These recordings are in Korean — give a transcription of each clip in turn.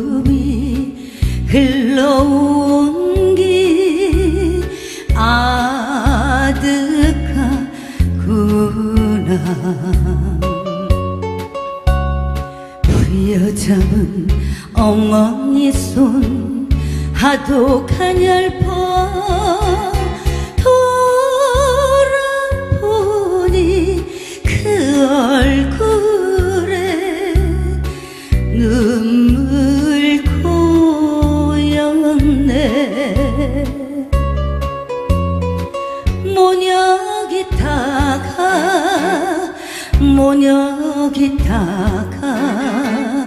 구름이 흘러온 길 아득하구나. 부여잡은 어머니 손 하도 가냘퍼 돌아보니 그 얼굴에 눈물 고였네. 모녀기 다가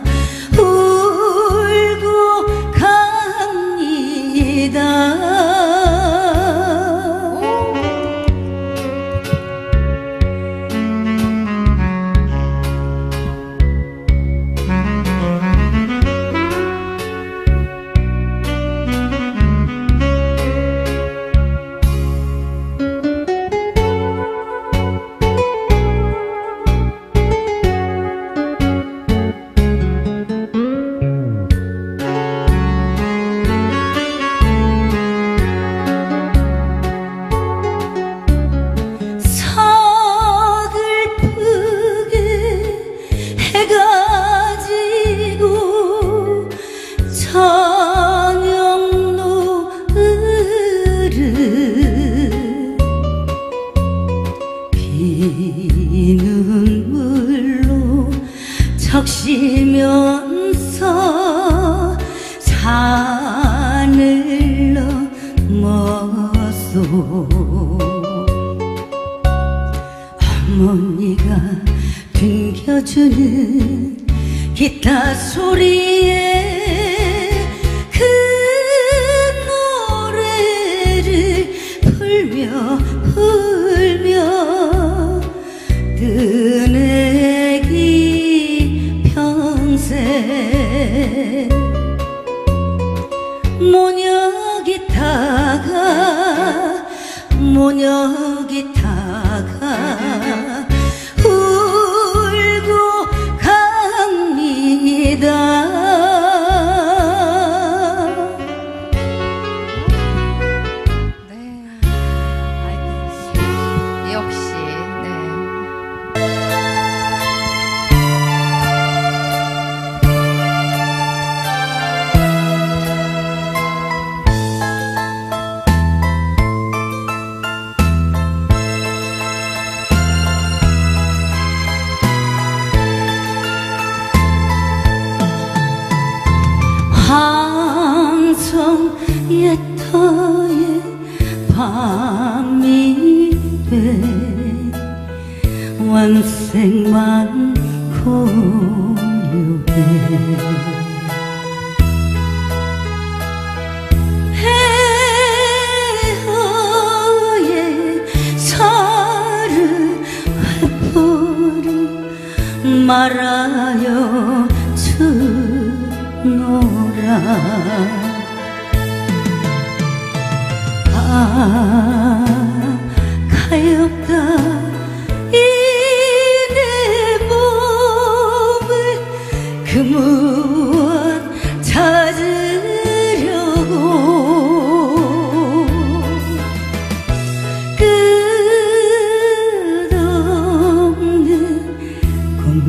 울고 갑니다. 비눈물로 적시면서 산을 넘어서 어머니가 등겨주는 기타 소리에 그 노래를 불며 뜨내기 평생. 모녀기 다가 울고 갑니다. 황성 옛터에 밤이 돼 원색만 고요해. 폐허에 서를 회포리 말아요 주노라. 가엾다 이 내 몸을 그 무엇 찾으려고 끝없는 꿈의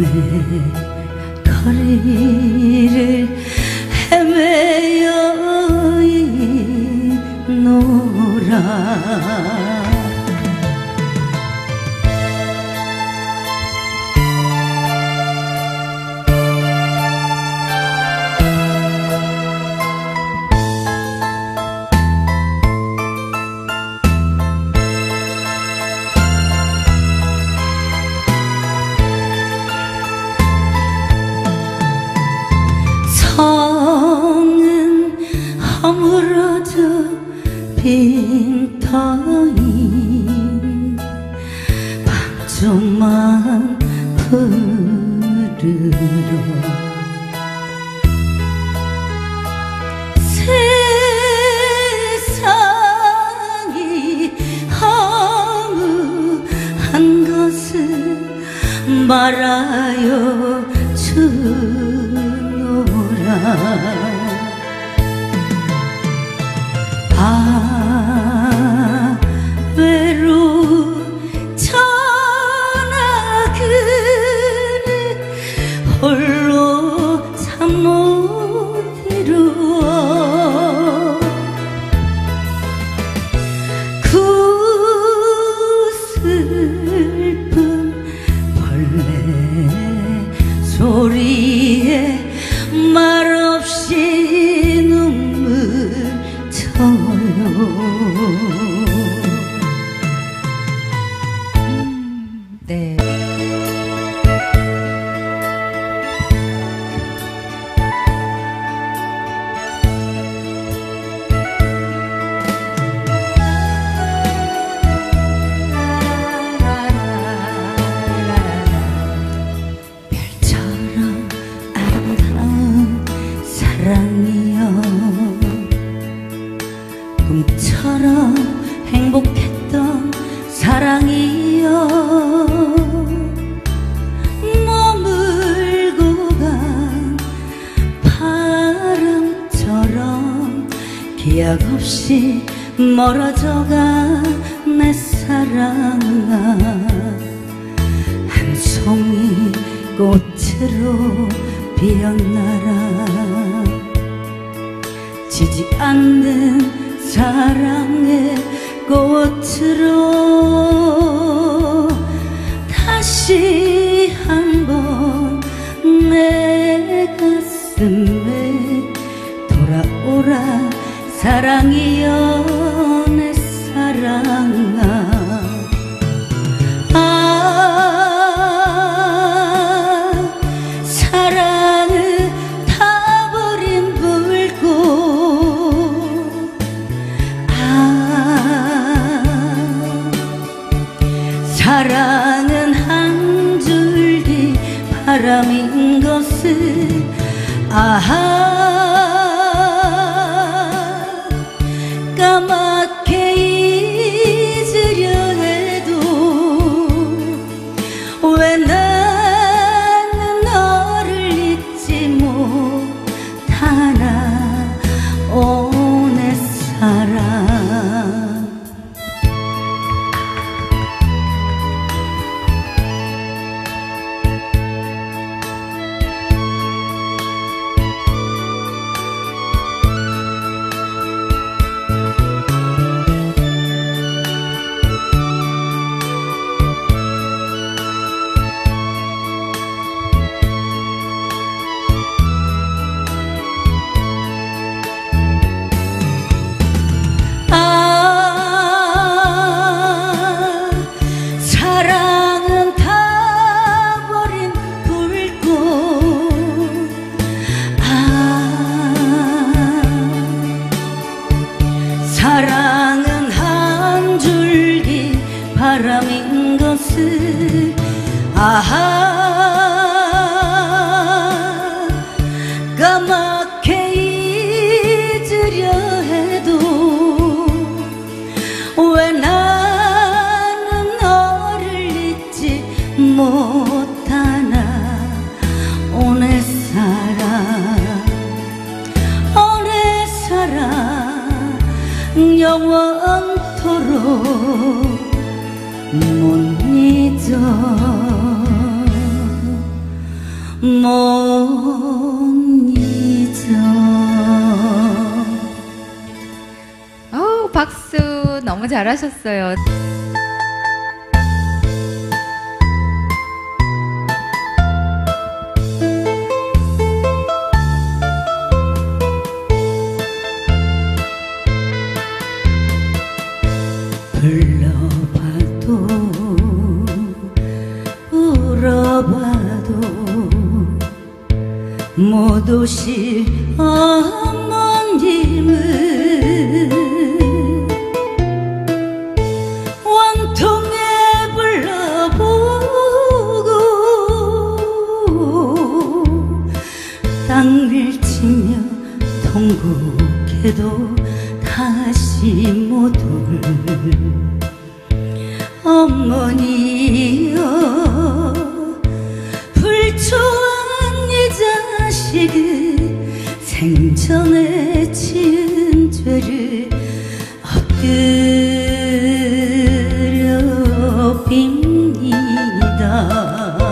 거리를 헤매여 있노라. 성은 허물어져 빈 터인 밤좀만 부르러 세상이 허무한 것을 말아요 주노라. 아 외로운 전화그를 홀로 잠 못 이루어 그 슬픈 벌레 소리에 말없이 눈물 터요. 네. 별처럼 아름다운 사랑이여 꿈처럼 행복했던 사랑이여 머물고 간 바람처럼 기약 없이 멀어져간 내 사랑아 한 송이 꽃으로 피어나라 지지 않는 사랑의 꽃으로 다시 한번 내 가슴에 돌아오라 사랑이여 내 사랑아 사랑을 타버린 불꽃 사랑은 한 줄기 바람인 것을 까맣게 잊으려 해도 왜 나는 너를 잊지 못하나 오 내 사랑 사랑은 타버린 불꽃 사랑은 한 줄기 바람인 것을 까맣게 잊으려 해도 왜 나는 너를 잊지 못하나 오 내 사랑 오 내 사랑 영원토록 못 잊어 못 잊어. 박수 너무 잘하셨어요. 불러봐도 울어봐도 못 오실 어머님을 원통에 불러보고 땅을 치며 통곡해도 다시 못 올 어머니여 불초한 이 자식을 생전에 지은 죄를 엎드려 빕니다.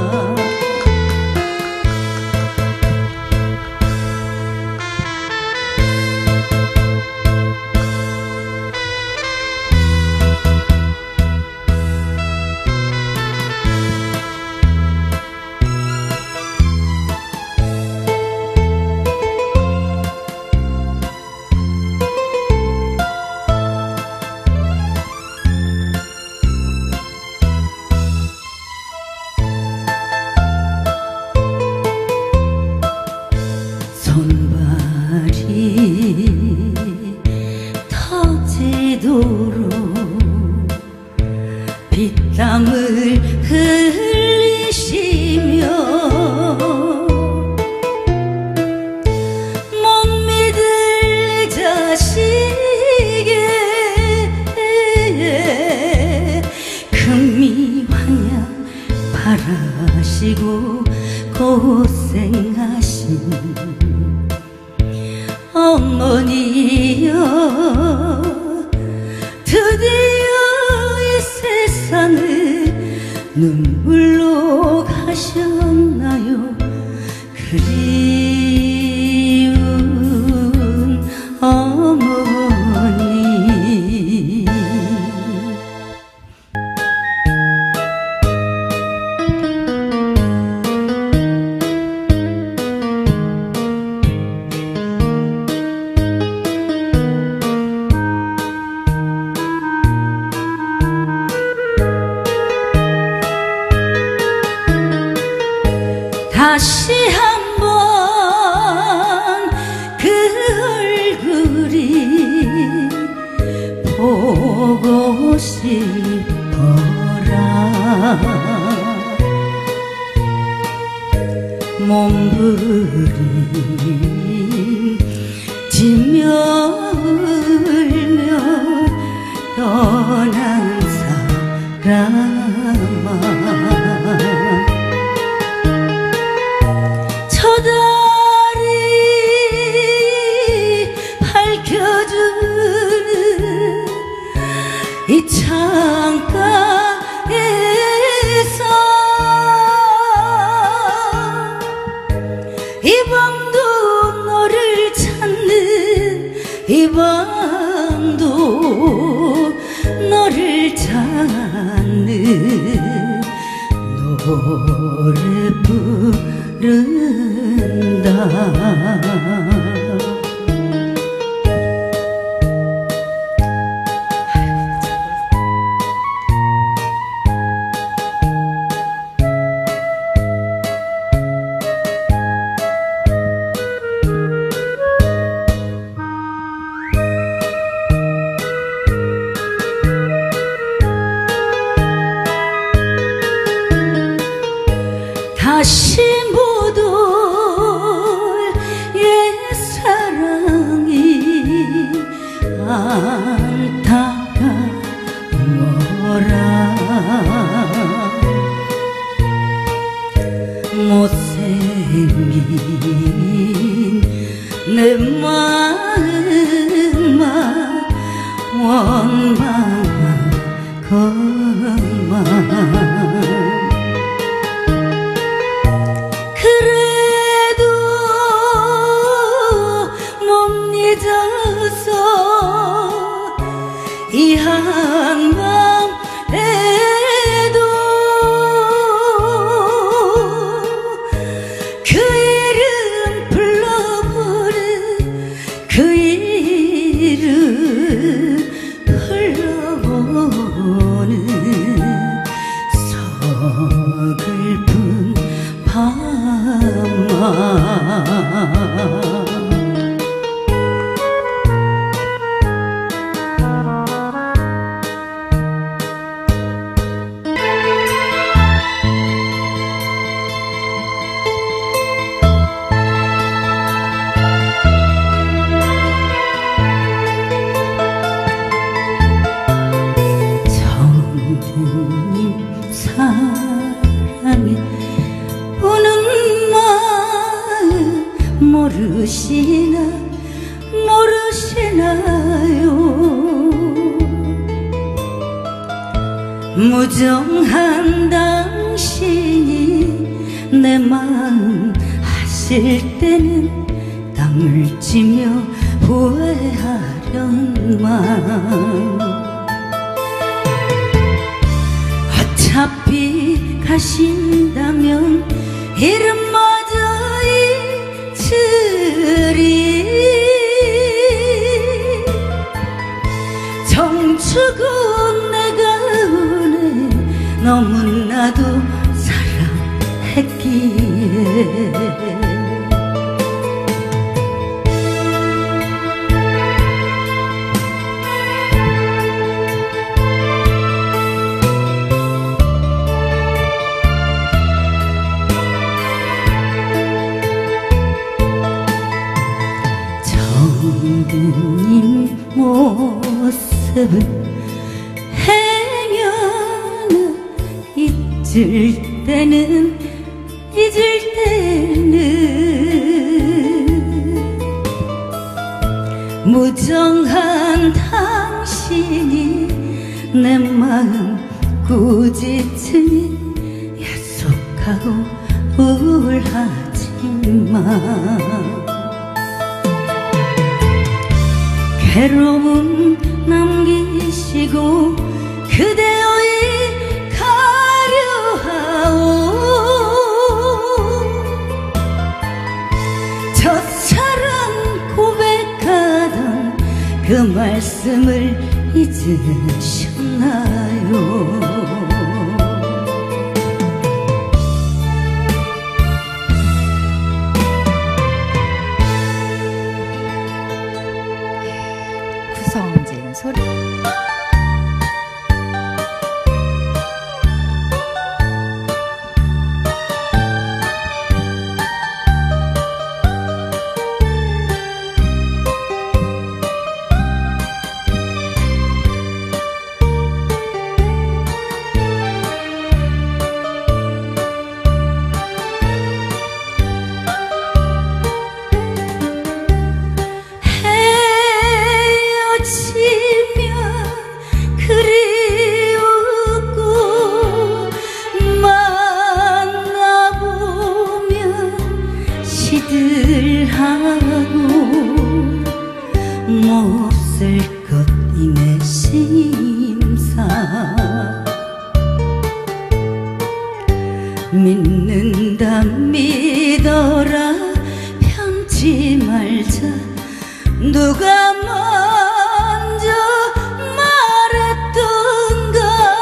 손발이 터지도록 빗땀을 흘리시며 못 믿을 자식의 금미환양 바라시고 고생하신 어머니여, 드디어 이 세상을 눈물로 가셨나요? 그리운 어머니. 다시 한번 그 얼굴이 보고 싶어라. 몸부림치며 울며 떠난 사람아, 저 달이 밝혀주는 이 창가에서 이 밤도 너를 찾는, 이 밤도 너를 찾는 노래 부른다. 다시 못 올 옛사랑이 안타까워라. 못생긴 내 마음만 원망한 것만, 그래도 못 잊어서 이 한밤에도 그 이름 불러보는, 그 이름 흘러보는 서글픈 밤아. 무정한 당신이 내 마음 아실 때는 땅을 치며 후회하련만 어차피 가신다면 이름마저 잊으리 정축은 내가 은혜 너무나도 사랑했기에 정든님 모습을 행여는 잊을 때는 무정한 당신이 내 마음 꾸짖으니 약속하고 우울하지만 괴로움 남기시고 그대여이 가려하오 첫사랑 고백하던 그 말씀을 잊으셨나요 구성진 소리 하고 못쓸 것 이내 심사 믿는다 믿어라 편지 말자 누가 먼저 말했던가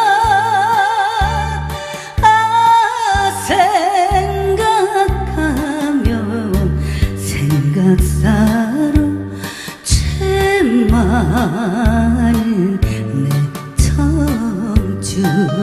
생각사로 채 많은 내 청춘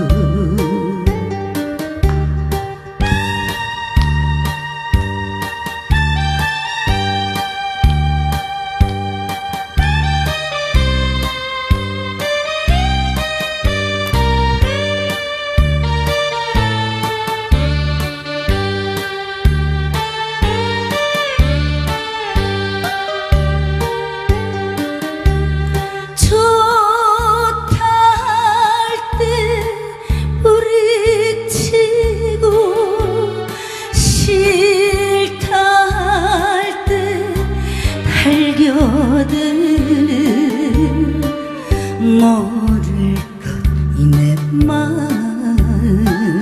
모를 것 이 내 마음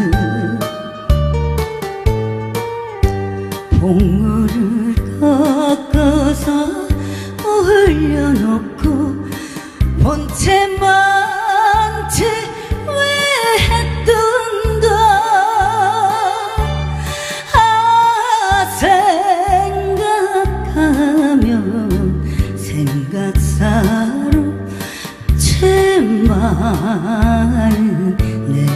봉우를 꺾어서 흘려놓고 본체만 채 왜 했던가 생각하면 생각사로 채 많은 내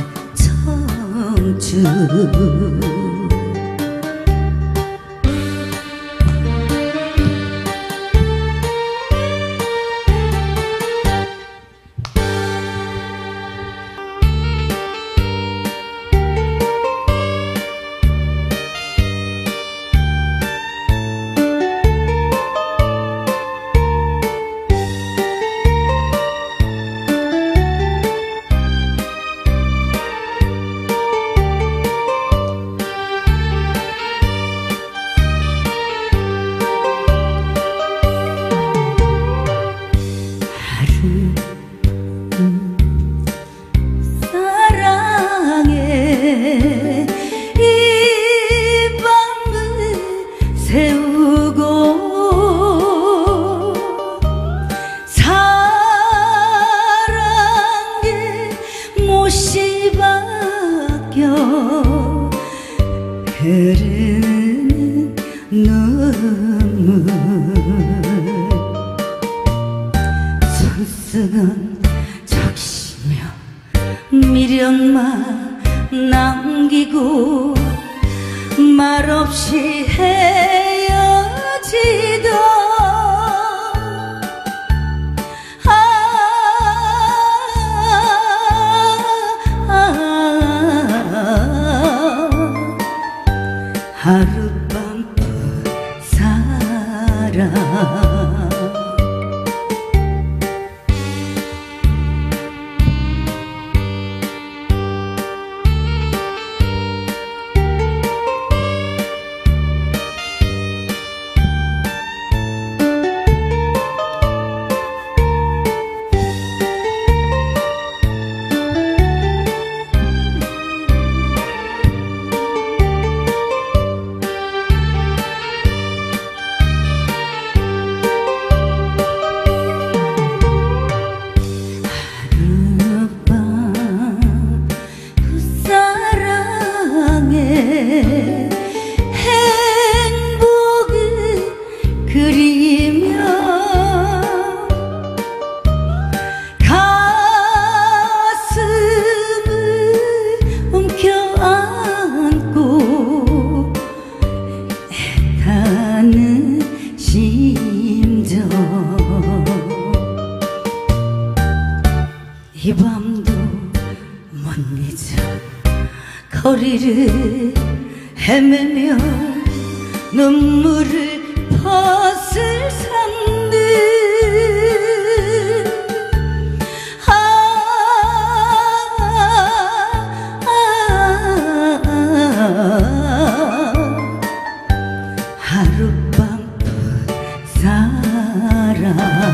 청춘 이름만 남기고 말없이 헤어지던 하룻밤 살아 행복을 그리며 가슴을 움켜안고 애타는 심정 이 밤도 못 잊어 거리를 헤매며 눈물을 벗을 삼는 하룻밤 살아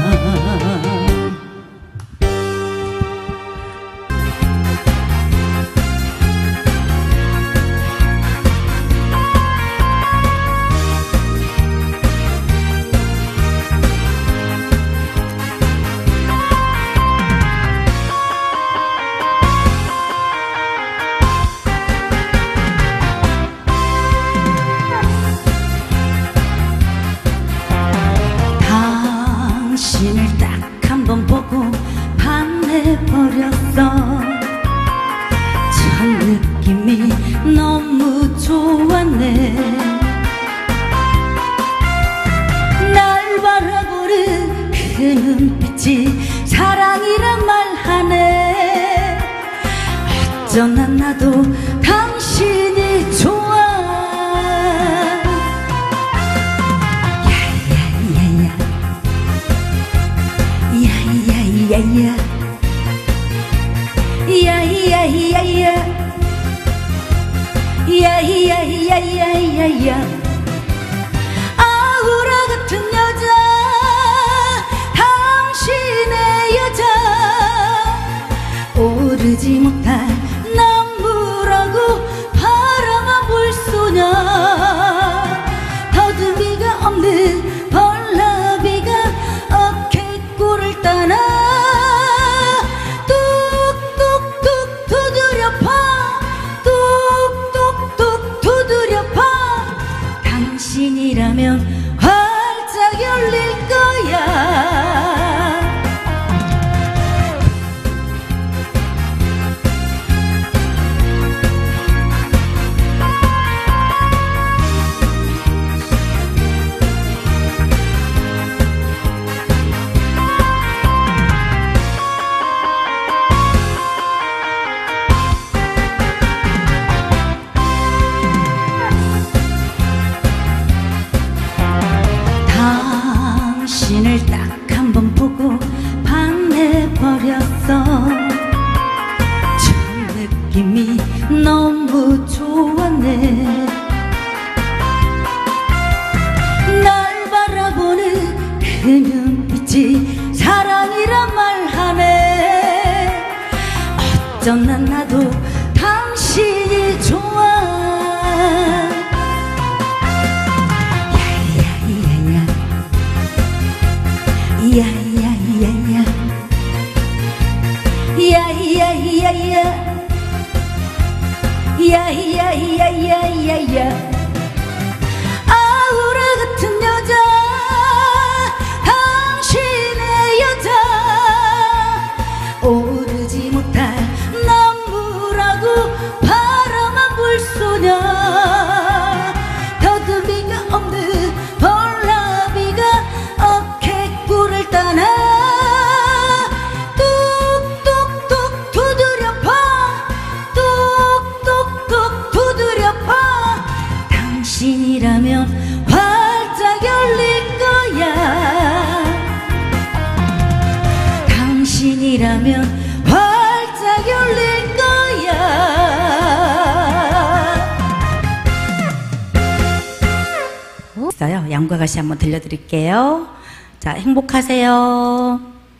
당신을 딱 한 번 보고 반해버렸어 첫 느낌이 너무 좋았네 날 바라보는 그 눈빛이 사랑이란 말 하네 어쩌나 나도 당신이 좋아 야야야야 야야야야 야야야야야야 아우라 같은 여자 당신의 여자 오르지 못할 남부라고 바라만 볼 소녀 더듬이가 없는 벌나비가 어깨꼴을 따나 뚝뚝뚝 두드려봐 뚝뚝뚝 두드려봐 당신이라면 활짝 열릴 거야 당신을 딱 한 번 보고 반해버렸어 첫 느낌이 너무 좋았네 날 바라보는 그 눈빛이 사랑이란 말 하네 어쩌나 나도 당신이 좋아 야야야야 야야야야 야야야야야야 아우라 같은 여자 당신의 여자 오르지 못할 남부라고 있다네. 뚝뚝뚝 두드려봐, 뚝뚝뚝 두드려봐. 당신이라면 활짝 열릴 거야. 당신이라면 활짝 열릴 거야. 있어요. 양과 가시 한번 들려드릴게요. 자, 행복하세요.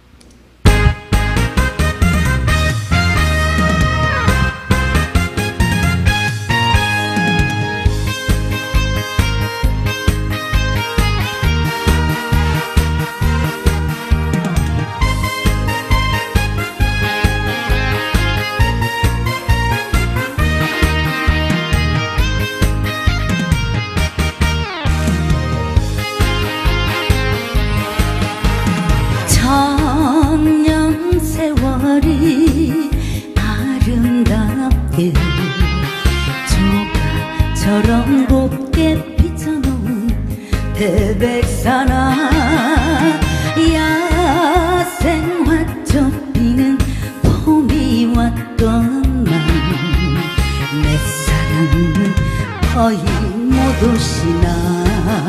천년 세월이 아름답게 조각처럼 곱게 빚어놓은 태백산하 야생화초 피는 봄이 왔건만 내 사랑은 거의 못 오시나.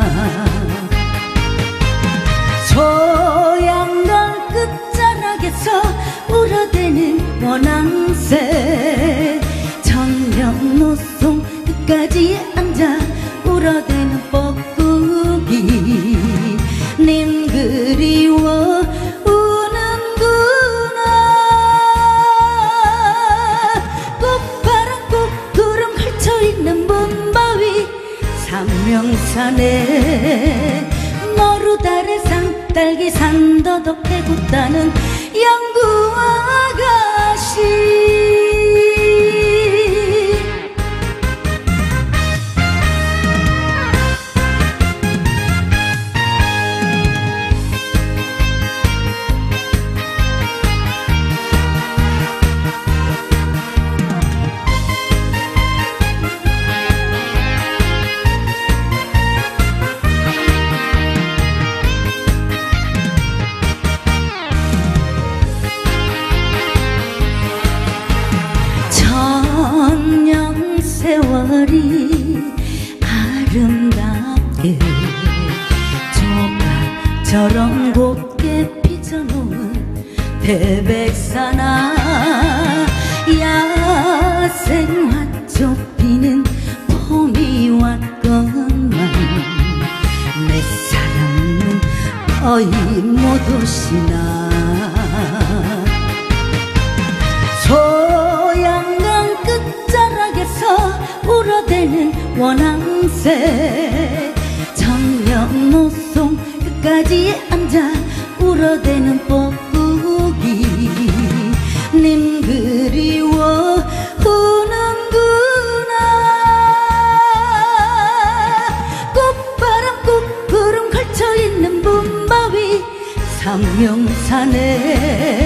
소양강 끝자락에서 울어대는 원앙새 정령노송 끝까지 앉아 울어대는 뻐꾸기 님 그리워 우는구나. 꽃바람 꽃구름 걸쳐있는 문바위 삼명산에 머루달에 상딸기 산더덕 대고 따는 양구 아가씨. 천년 세월이 아름답게 조각처럼 곱게 빚어놓은 태백산하 야생화초 피는 봄이 왔건만 내 사랑은 거의 못 오시나. 소양강 끝자락에서 울어대는 원앙새 정령노송 끝까지 앉아 울어대는 뻐꾸기 님 그리워 우는구나. 꽃바람 꽃구름 걸쳐있는 문바위 삼명산에